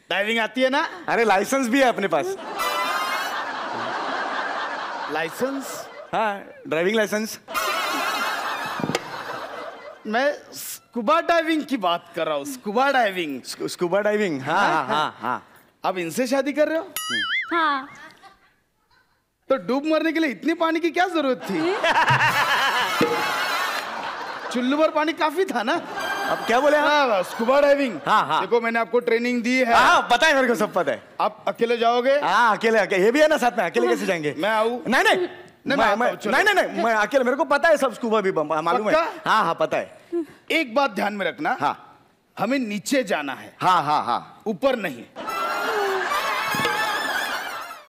Driving आती है ना? अरे लाइसेंस भी है अपने पास। लाइसेंस? हाँ, ड्राइविंग लाइसेंस। मैं स्कूबा डाइविंग की बात कर रहा हूँ। Scuba diving. स्कूबा डाइविंग, हाँ हाँ हाँ हाँ। आप इनसे शादी कर रहे हो? हाँ। तो डूब मरने के लिए इतनी पानी की क्या जरूरत थी? चुल्लू भर पानी काफी था ना। अब क्या बोले आप? Scuba diving. हाँ हाँ। देखो मैंने आपको ट्रेनिंग दी है। हाँ पता है मेरे को, सब पता है। आप अकेले जाओगे? हाँ अकेले, ये भी है ना साथ में, अकेले कैसे जाएंगे? मैं आऊँ? नहीं नहीं नहीं, मैं अकेले, मेरे को पता है सब, स्कूबा भी मालूम है। हाँ हाँ पता है। एक बात ध्यान में रखना। हाँ हमें नीचे जाना है। हाँ हाँ हाँ, ऊपर नहीं।